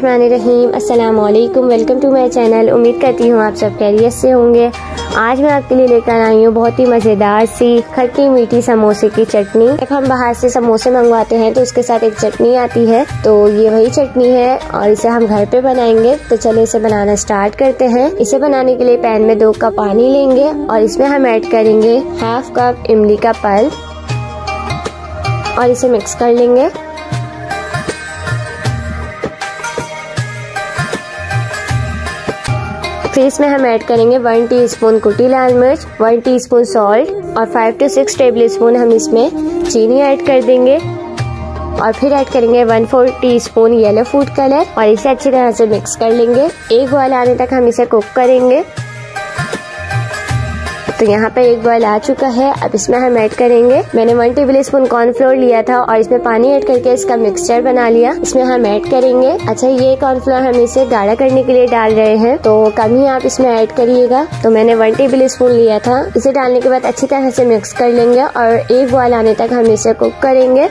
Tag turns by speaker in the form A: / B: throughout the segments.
A: बिस्मिल्लाहिर्रहमानिर्रहीम। अस्सलाम वालेकुम, वेलकम टू माय चैनल। उम्मीद करती हूँ आप सब खैरियत से होंगे। आज मैं आपके लिए लेकर आई हूँ बहुत ही मज़ेदार सी खट्टी मीठी समोसे की चटनी। जब हम बाहर से समोसे मंगवाते हैं तो उसके साथ एक चटनी आती है, तो ये वही चटनी है और इसे हम घर पे बनाएंगे। तो चले इसे बनाना स्टार्ट करते हैं। इसे बनाने के लिए पैन में 2 कप पानी लेंगे और इसमें हम ऐड करेंगे हाफ कप इमली का पल्प और इसे मिक्स कर लेंगे। फिर इसमें हम ऐड करेंगे 1 टीस्पून कुटी लाल मिर्च, 1 टीस्पून सॉल्ट और 5 से 6 टेबल स्पून हम इसमें चीनी ऐड कर देंगे। और फिर ऐड करेंगे 1/4 टीस्पून येलो फूड कलर और इसे अच्छी तरह से मिक्स कर लेंगे। एक बॉयल आने तक हम इसे कुक करेंगे। तो यहाँ पे एक बॉयल आ चुका है। अब इसमें हम ऐड करेंगे, मैंने 1 टेबल स्पून कॉर्नफ्लोर लिया था और इसमें पानी ऐड करके इसका मिक्सचर बना लिया। इसमें हम ऐड करेंगे, अच्छा ये कॉर्नफ्लोर हम इसे गाढ़ा करने के लिए डाल रहे हैं, तो कम ही आप इसमें ऐड करिएगा। तो मैंने 1 टेबल स्पून लिया था। इसे डालने के बाद अच्छी तरह से मिक्स कर लेंगे और एक बॉयल आने तक हम इसे कुक करेंगे।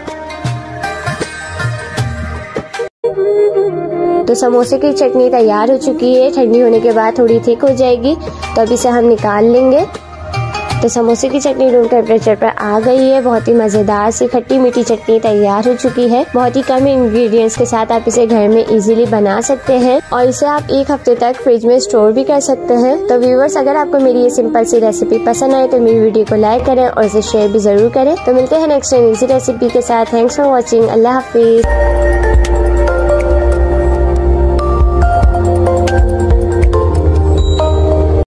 A: तो समोसे की चटनी तैयार हो चुकी है। ठंडी होने के बाद थोड़ी थिक हो जाएगी, तो अब इसे हम निकाल लेंगे। तो समोसे की चटनी रूम टेम्परेचर पर आ गई है। बहुत ही मज़ेदार सी खट्टी मीठी चटनी तैयार हो चुकी है। बहुत ही कम इंग्रेडिएंट्स के साथ आप इसे घर में इजीली बना सकते हैं और इसे आप 1 हफ्ते तक फ्रिज में स्टोर भी कर सकते हैं। तो व्यूअर्स, अगर आपको मेरी ये सिंपल सी रेसिपी पसंद आए तो मेरी वीडियो को लाइक करें और इसे शेयर भी जरूर करें। तो मिलते हैं नेक्स्ट इजी रेसिपी के साथ। Thanks for watching. Allah Hafiz.